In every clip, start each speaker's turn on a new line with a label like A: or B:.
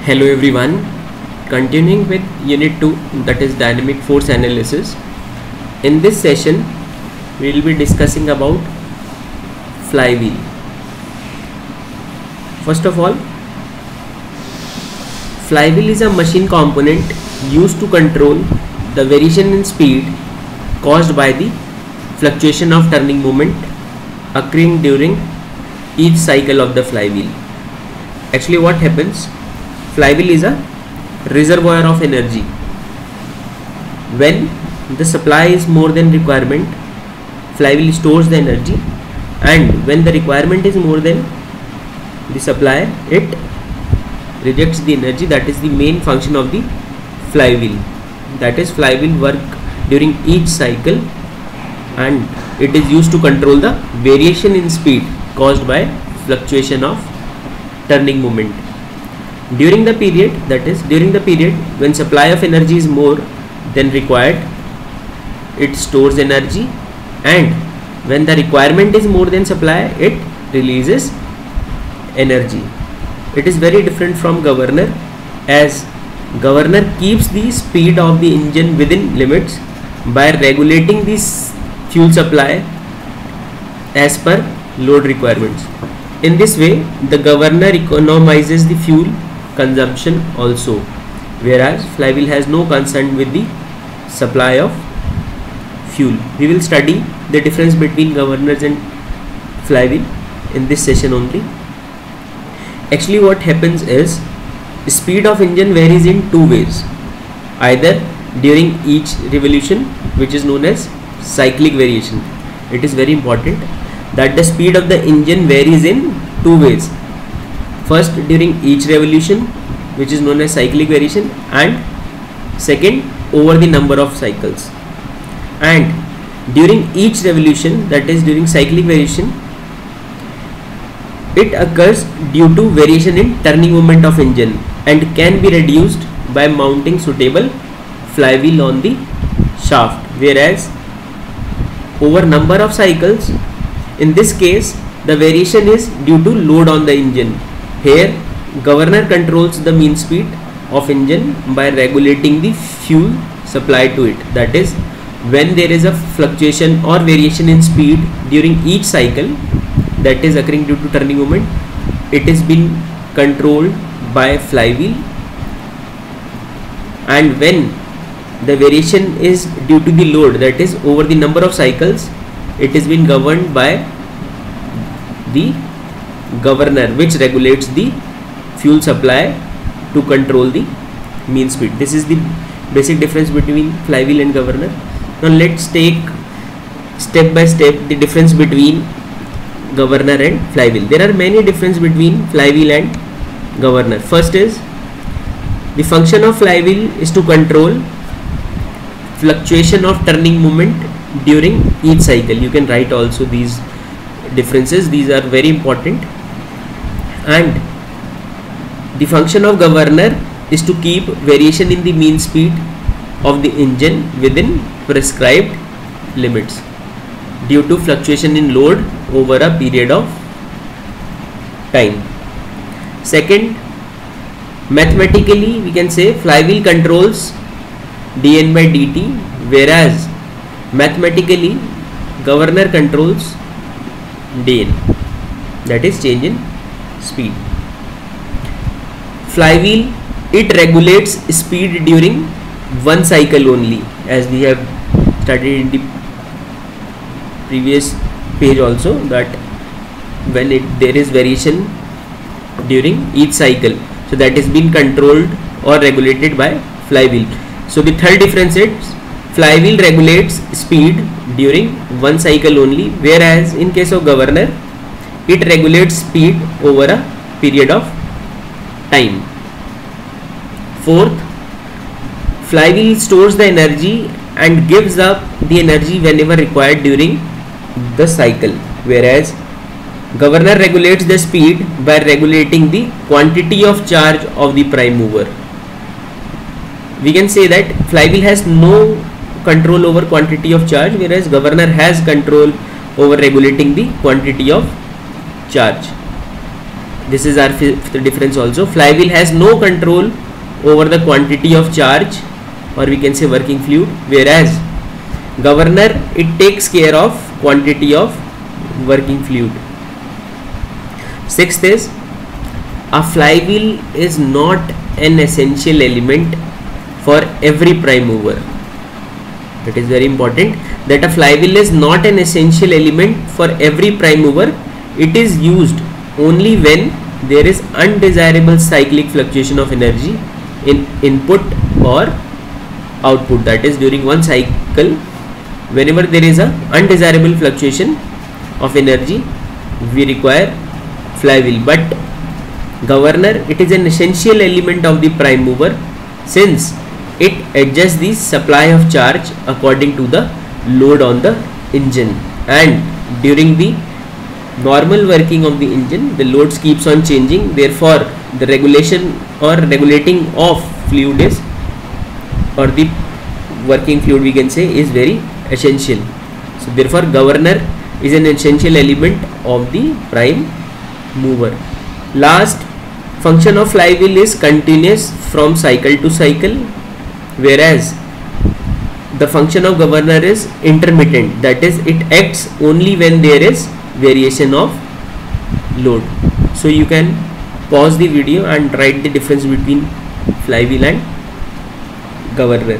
A: Hello everyone, continuing with unit 2, that is dynamic force analysis. In this session we will be discussing about flywheel. First of all, flywheel is a machine component used to control the variation in speed caused by the fluctuation of turning moment occurring during each cycle of the flywheel. Actually what happens, flywheel is a reservoir of energy. When the supply is more than requirement, flywheel stores the energy, and when the requirement is more than the supply, it rejects the energy. That is the main function of the flywheel. That is, flywheel work during each cycle and it is used to control the variation in speed caused by fluctuation of turning moment. During the period, that is during the period when supply of energy is more than required, it stores energy, and when the requirement is more than supply, it releases energy. It is very different from governor, as governor keeps the speed of the engine within limits by regulating this fuel supply as per load requirements. In this way, the governor economizes the fuel consumption also, whereas flywheel has no concern with the supply of fuel. We will study the difference between governors and flywheel in this session only. Actually what happens is, speed of engine varies in two ways: either during each revolution, which is known as cyclic variation. It is very important that the speed of the engine varies in two ways: first during each revolution, which is known as cyclic variation, and second over the number of cycles. And during each revolution, that is during cyclic variation, it occurs due to variation in turning moment of engine and can be reduced by mounting suitable flywheel on the shaft. Whereas over number of cycles, in this case the variation is due to load on the engine. Here governor controls the mean speed of engine by regulating the fuel supply to it. That is, when there is a fluctuation or variation in speed during each cycle that is occurring due to turning moment, it is being controlled by flywheel, and when the variation is due to the load, that is over the number of cycles, it is being governed by the governor, which regulates the fuel supply to control the mean speed. This is the basic difference between flywheel and governor. Now let's take step by step the difference between governor and flywheel. There are many differences between flywheel and governor. First is, the function of flywheel is to control fluctuation of turning moment during each cycle. You can write also these differences, these are very important. And the function of governor is to keep variation in the mean speed of the engine within prescribed limits due to fluctuation in load over a period of time. Second, mathematically we can say flywheel controls dN by dt, whereas mathematically governor controls dN, that is change in speed. Flywheel, it regulates speed during one cycle only, as we have studied in the previous page also, that when there is variation during each cycle, so that is being controlled or regulated by flywheel. So the third difference is, flywheel regulates speed during one cycle only, whereas in case of governor, it regulates speed over a period of time. Fourth, flywheel stores the energy and gives up the energy whenever required during the cycle, whereas governor regulates the speed by regulating the quantity of charge of the prime mover. We can say that flywheel has no control over quantity of charge, whereas governor has control over regulating the quantity of charge. This is our fifth difference also. Flywheel has no control over the quantity of charge, or we can say working fluid, whereas governor, it takes care of quantity of working fluid. Sixth is, a flywheel is not an essential element for every prime mover. It is very important that a flywheel is not an essential element for every prime mover. It is used only when there is undesirable cyclic fluctuation of energy in input or output. That is, during one cycle, whenever there is a undesirable fluctuation of energy, we require flywheel. But governor, it is an essential element of the prime mover, since it adjusts the supply of charge according to the load on the engine, and during the normal working of the engine, the loads keeps on changing. Therefore, the regulation or regulating of fluid is, or the working fluid we can say, is very essential. So therefore, governor is an essential element of the prime mover. Last, function of flywheel is continuous from cycle to cycle, whereas the function of governor is intermittent. That is, it acts only when there is variation of load. So you can pause the video and write the difference between flywheel and governor.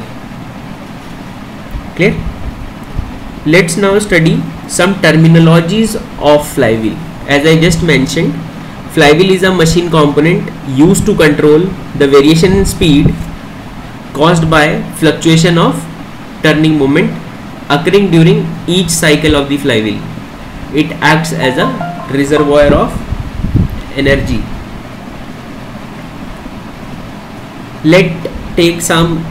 A: Clear? Let's now study some terminologies of flywheel. As I just mentioned, flywheel is a machine component used to control the variation in speed caused by fluctuation of turning moment occurring during each cycle of the flywheel. It acts as a reservoir of energy. Let's take some,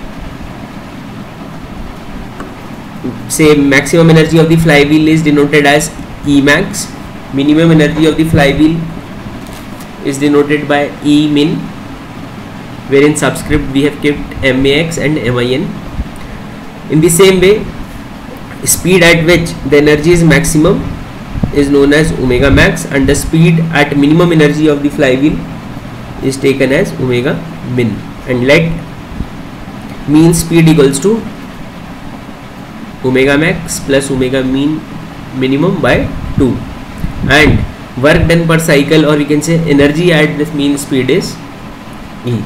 A: say, maximum energy of the flywheel is denoted as Emax. Minimum energy of the flywheel is denoted by Emin, where in subscript we have kept Max and Min. In the same way, speed at which the energy is maximum is known as omega max, and the speed at minimum energy of the flywheel is taken as omega min. And let mean speed equals to omega max plus omega mean minimum by 2, and work done per cycle, or we can say energy at this mean speed, is E.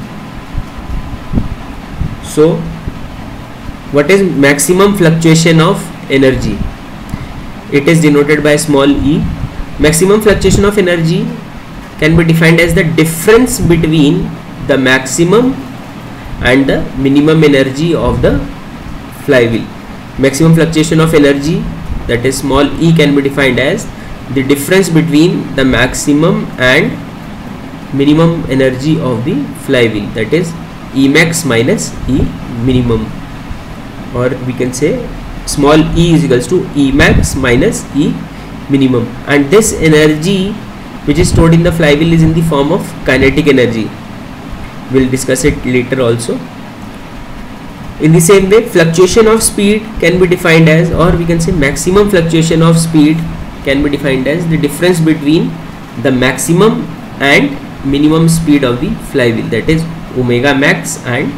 A: So what is maximum fluctuation of energy? It is denoted by small e. Maximum fluctuation of energy can be defined as the difference between the maximum and the minimum energy of the flywheel. Maximum fluctuation of energy, that is small e, can be defined as the difference between the maximum and minimum energy of the flywheel, that is E max minus E minimum, or we can say small e is equals to E max minus E minimum. And this energy which is stored in the flywheel is in the form of kinetic energy. We'll discuss it later also. In the same way, fluctuation of speed can be defined as, or we can say maximum fluctuation of speed can be defined as the difference between the maximum and minimum speed of the flywheel, that is omega max and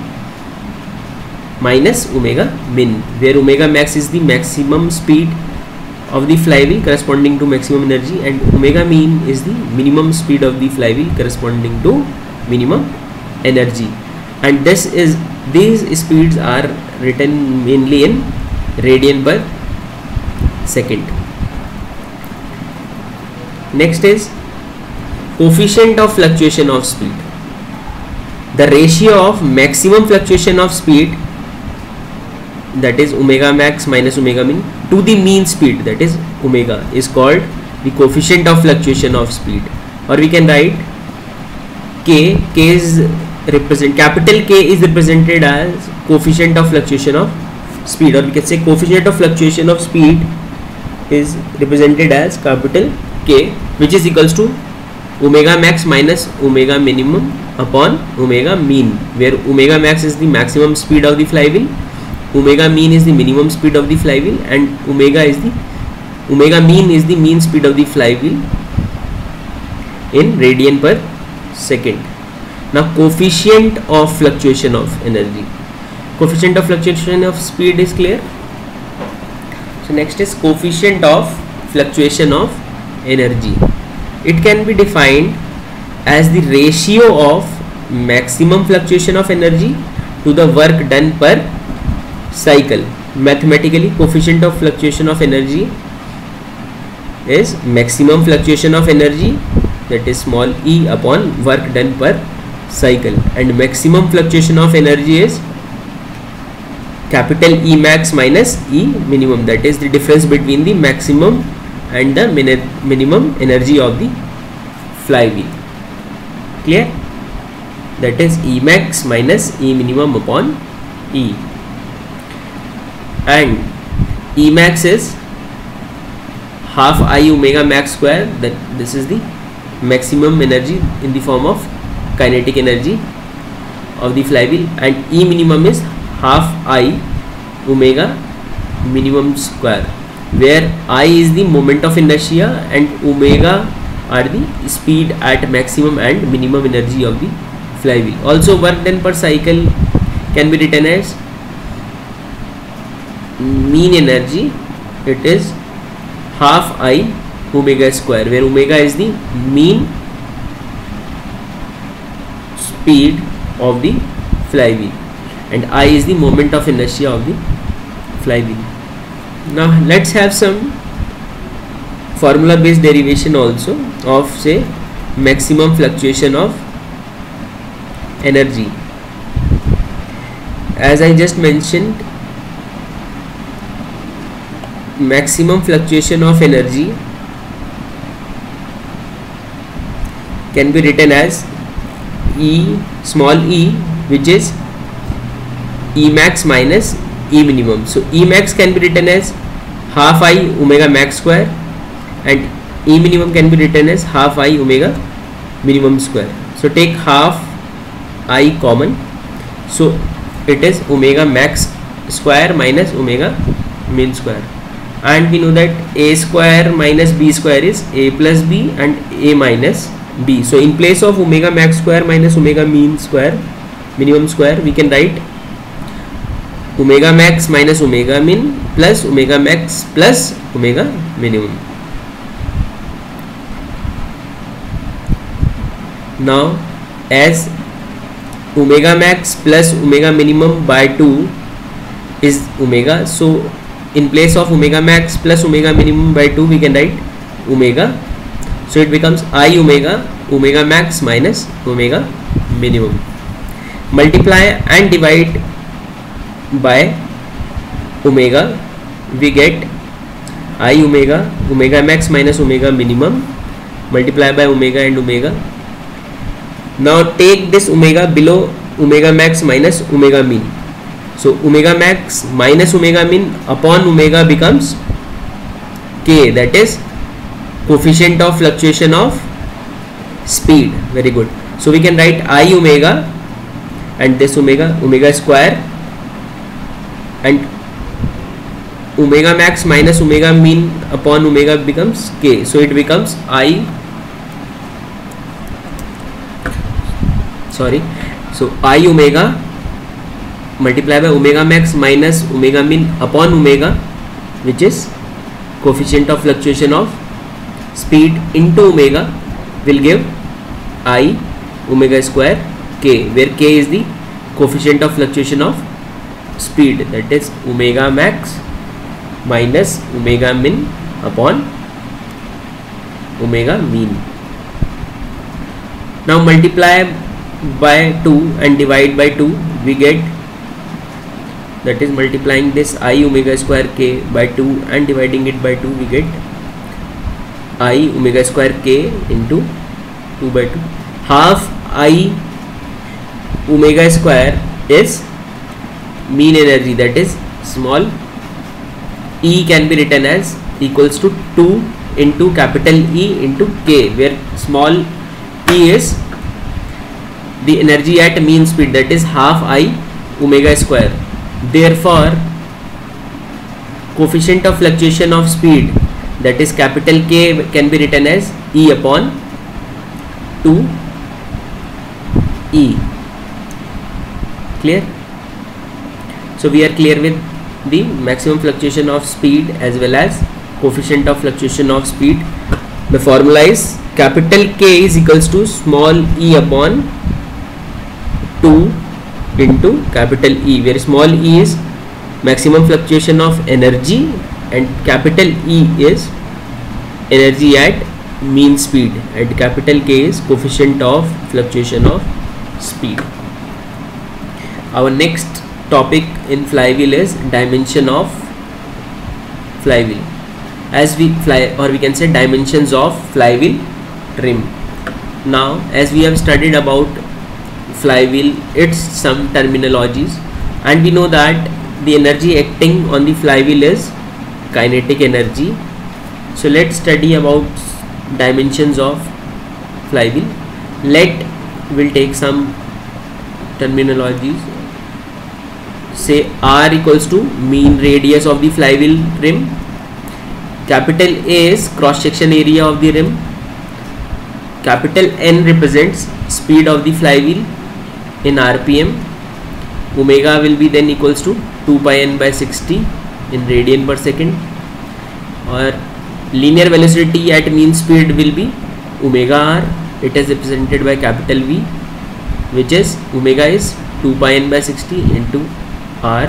A: minus omega min, where omega max is the maximum speed of the flywheel corresponding to maximum energy, and omega mean is the minimum speed of the flywheel corresponding to minimum energy. And these speeds are written mainly in radian per second. Next is coefficient of fluctuation of speed. The ratio of maximum fluctuation of speed, that is omega max minus omega min, to the mean speed, that is omega, is called the coefficient of fluctuation of speed. Or we can write K. K is capital K is represented as coefficient of fluctuation of speed, or we can say coefficient of fluctuation of speed is represented as capital K, which is equals to omega max minus omega minimum upon omega mean, where omega max is the maximum speed of the flywheel, omega mean is the minimum speed of the flywheel, and omega mean is the mean speed of the flywheel. in radian per second. Now coefficient of fluctuation of energy, coefficient of fluctuation of speed is clear. So next is coefficient of fluctuation of energy. It can be defined as the ratio of maximum fluctuation of energy to the work done per cycle. Mathematically, coefficient of fluctuation of energy is maximum fluctuation of energy, that is small e, upon work done per cycle, and maximum fluctuation of energy is capital E max minus E minimum, that is the difference between the maximum and the minimum energy of the flywheel. Clear? That is E max minus E minimum upon E, and E max is half I omega max square, that this is the maximum energy in the form of kinetic energy of the flywheel, and E minimum is half I omega minimum square, where I is the moment of inertia and omega are the speed at maximum and minimum energy of the flywheel. Also work done per cycle can be written as mean energy, it is half I omega square, where omega is the mean speed of the flywheel and I is the moment of inertia of the flywheel. Now let's have some formula based derivation also of, say, maximum fluctuation of energy. As I just mentioned, maximum fluctuation of energy can be written as E, small e, which is E max minus E minimum. So E max can be written as half I omega max square and E minimum can be written as half I omega minimum square. So take half I common, so it is omega max square minus omega mean square, and we know that a square minus b square is a plus b and a minus b. So in place of omega max square minus omega mean square minimum square, we can write omega max minus omega min plus omega max plus omega minimum. Now as omega max plus omega minimum by 2 is omega, so in place of omega max plus omega minimum by 2 we can write omega, so it becomes I omega omega max minus omega minimum. Multiply and divide by omega, we get I omega omega max minus omega minimum, multiply by omega and omega. Now take this omega below omega max minus omega mean, so omega max minus omega mean upon omega becomes k, that is coefficient of fluctuation of speed. Very good. So we can write I omega and this omega, omega square, and omega max minus omega mean upon omega becomes k, so it becomes so I omega multiply by omega max minus omega mean upon omega, which is coefficient of fluctuation of speed, into omega will give I omega square k, where k is the coefficient of fluctuation of speed, that is omega max minus omega min upon omega mean. Now multiply by 2 and divide by 2, we get, that is multiplying this I omega square k by 2 and dividing it by 2, we get I omega square k into 2 by 2. Half I omega square is mean energy, that is small e can be written as equals to 2 into capital E into k, where small e is the energy at mean speed, that is half I omega square. Therefore coefficient of fluctuation of speed, that is capital K, can be written as E upon 2e. Clear? So we are clear with the maximum fluctuation of speed as well as coefficient of fluctuation of speed. The formula is capital K is equals to small e upon 2 into capital E, where small e is maximum fluctuation of energy and capital E is energy at mean speed, and capital K is coefficient of fluctuation of speed. Our next topic in flywheel is dimension of flywheel, as we can say dimensions of flywheel rim. Now, as we have studied about flywheel, its some terminologies, and we know that the energy acting on the flywheel is kinetic energy. So let's study about dimensions of flywheel. We'll take some terminologies. Say R equals to mean radius of the flywheel rim. Capital A is cross section area of the rim. Capital N represents speed of the flywheel in RPM. Omega will be then equals to 2 pi n by 60 in radian per second. Or linear velocity at mean speed will be omega r. It is represented by capital V, which is omega is 2 pi n by 60 into r.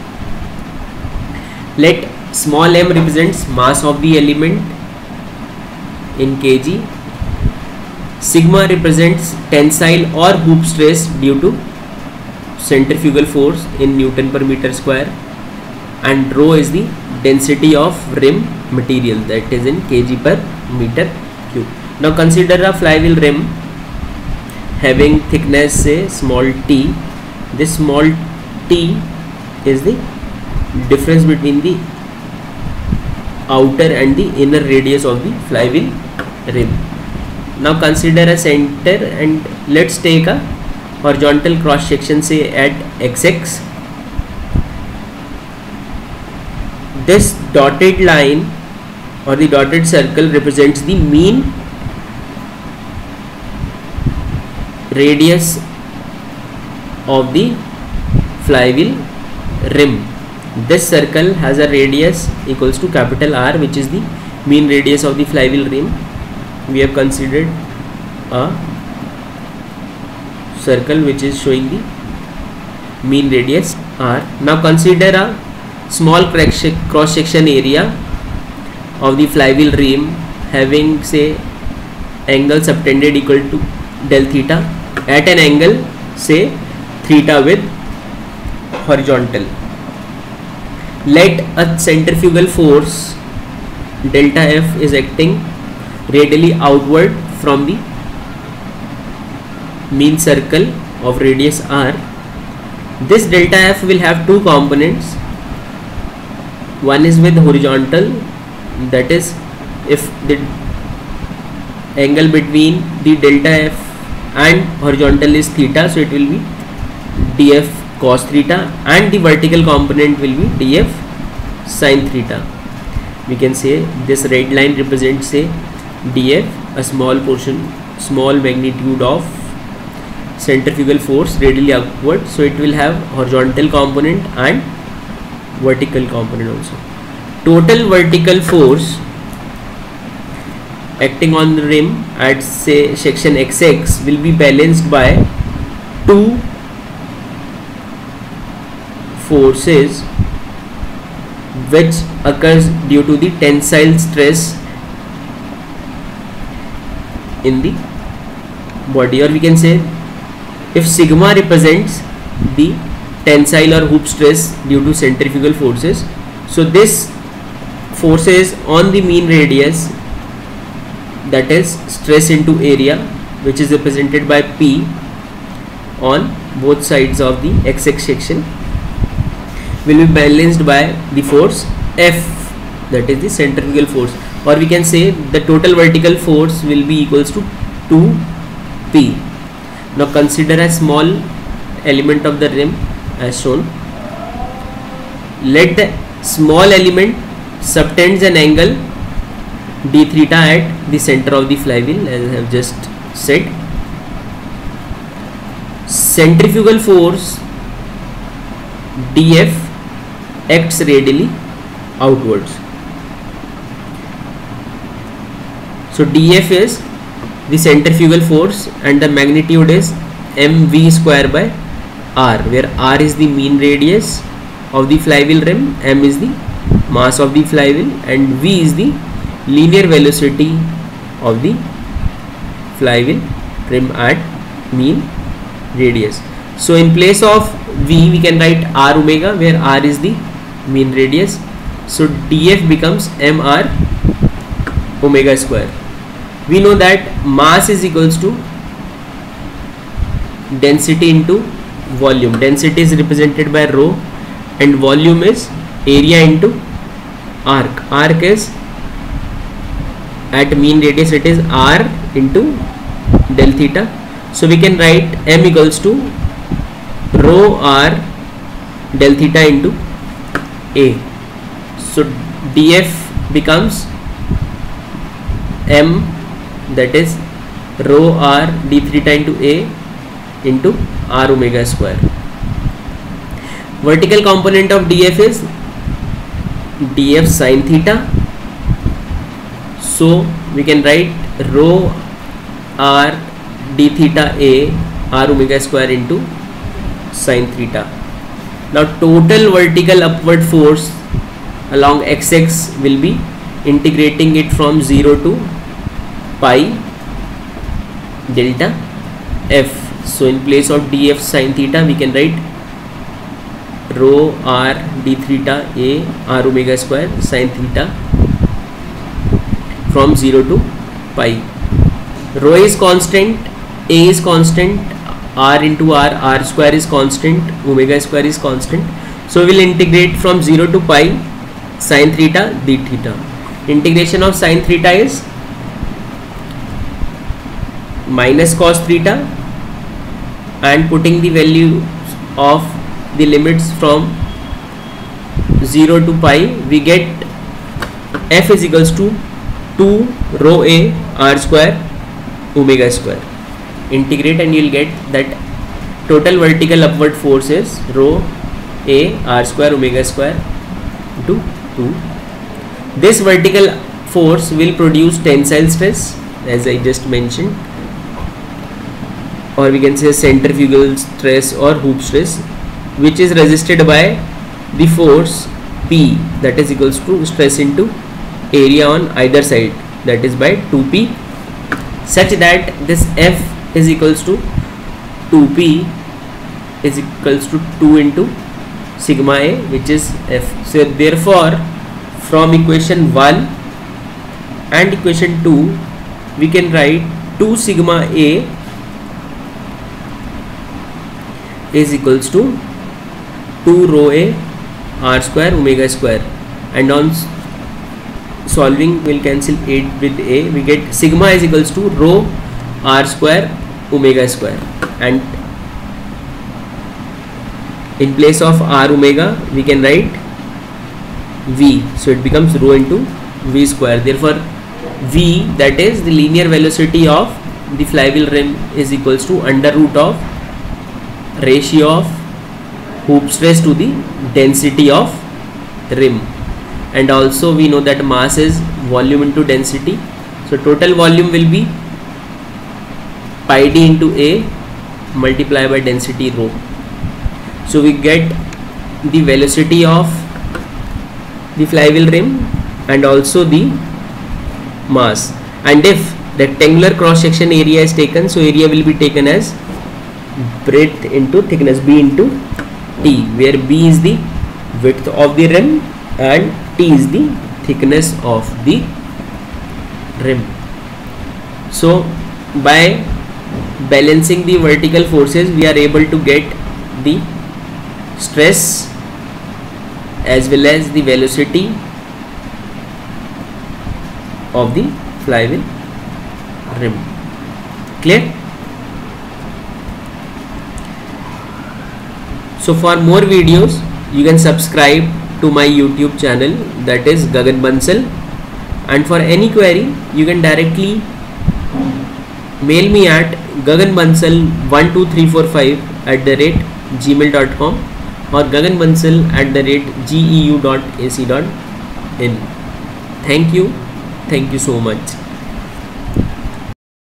A: Let small m represents mass of the element in kg. Sigma represents tensile or hoop stress due to centrifugal force in Newton per meter square, and rho is the density of rim material, that is in kg per meter cube. Now consider a flywheel rim having thickness say small t. This small t is the difference between the outer and the inner radius of the flywheel rim. Now consider a center and let's take a horizontal cross section say at xx. This dotted line or the dotted circle represents the mean radius of the flywheel rim. This circle has a radius equals to capital R, which is the mean radius of the flywheel rim. We have considered a circle which is showing the mean radius R. Now consider a small cross section area of the flywheel rim having say angle subtended equal to del theta at an angle say theta with horizontal. Let a centrifugal force delta F is acting radially outward from the mean circle of radius R. This delta F will have two components. One is with horizontal, that is if the angle between the delta F and horizontal is theta, so it will be df cos theta, and the vertical component will be df sin theta. We can say this red line represents say df, a small portion, small magnitude of centrifugal force radially upward, so it will have horizontal component and vertical component also. Total vertical force acting on the rim at say section xx will be balanced by two forces which occurs due to the tensile stress in the body, or we can say if sigma represents the tensile or hoop stress due to centrifugal forces, so this forces on the mean radius, that is stress into area, which is represented by P on both sides of the xx section, will be balanced by the force F, that is the centrifugal force, or we can say the total vertical force will be equals to 2P. Now consider a small element of the rim as shown. Let the small element subtends an angle d theta at the center of the flywheel, as I have just said. centrifugal force dF acts radially outwards. So dF is the centrifugal force and the magnitude is mv square by r, where r is the mean radius of the flywheel rim, m is the mass of the flywheel, and v is the linear velocity of the flywheel rim at mean radius. So in place of v we can write r omega, where r is the mean radius. So dF becomes mr omega square. We know that mass is equals to density into volume. Density is represented by rho and volume is area into arc. Arc is at mean radius, it is r into del theta. So we can write m equals to rho r del theta into a. So dF becomes m, that is rho r d theta into a into r omega square. Vertical component of dF is dF sin theta. So we can write rho r d theta a r omega square into sin theta. Now total vertical upward force along x-axis will be integrating it from 0 to pi delta f. So in place of df sin theta we can write rho r d theta a r omega square sin theta from 0 to pi. Rho is constant, a is constant, r into r square is constant, omega square is constant. So we will integrate from 0 to pi sin theta d theta. Integration of sin theta is minus cos theta, and putting the value of the limits from 0 to pi we get f is equals to 2 rho a r square omega square. Integrate and you will get that total vertical upward force is rho a r square omega square into 2. This vertical force will produce tensile stress, as I just mentioned, or we can say centrifugal stress or hoop stress, which is resisted by the force P, that is equals to stress into area on either side, that is by 2P, such that this F is equals to 2P is equals to 2 into sigma A, which is F. So therefore from equation 1 and equation 2 we can write 2 sigma A is equals to 2 rho a r square omega square, and on solving we'll cancel 8 with a, we get sigma is equals to rho r square omega square, and in place of r omega we can write v, so it becomes rho into v square. Therefore v, that is the linear velocity of the flywheel rim, is equals to under root of ratio of hoop stress to the density of rim, and also we know that mass is volume into density, so total volume will be pi d into a multiplied by density rho. So we get the velocity of the flywheel rim and also the mass, and if rectangular cross section area is taken, so area will be taken as breadth into thickness, b into t, where b is the width of the rim and t is the thickness of the rim. So by balancing the vertical forces we are able to get the stress as well as the velocity of the flywheel rim. Clear? So for more videos you can subscribe to my YouTube channel, that is Gagan Bansal, and for any query you can directly mail me at gaganbansal12345@gmail.com or gaganbansal@geu.ac.in. Thank you so much.